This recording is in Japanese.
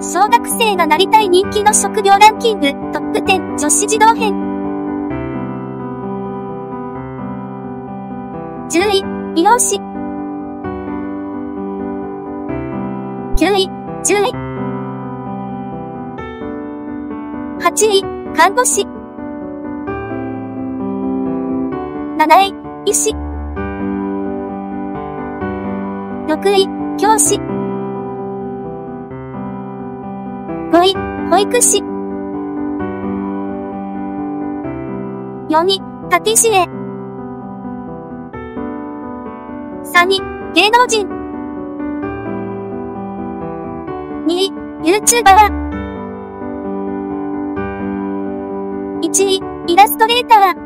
小学生がなりたい人気の職業ランキングトップ10女子児童編。10位、美容師。9位、10位。8位、看護師。7位、医師。6位、教師。5位、保育士。4位、パティシエ。3位、芸能人。2位、YouTuber。1位、イラストレーター。